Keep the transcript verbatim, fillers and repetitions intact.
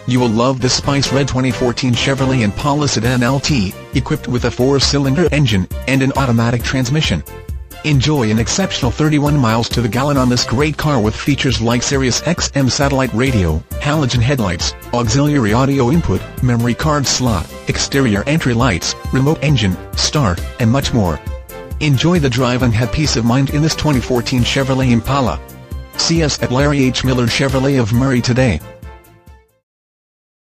You will love this spice red twenty fourteen Chevrolet Impala Sedan L T, equipped with a four-cylinder engine and an automatic transmission. Enjoy an exceptional thirty-one miles to the gallon on this great car with features like Sirius X M Satellite Radio, halogen headlights, auxiliary audio input, memory card slot, exterior entry lights, remote engine, start, and much more. Enjoy the drive and have peace of mind in this twenty fourteen Chevrolet Impala. See us at Larry H. Miller Chevrolet of Murray today.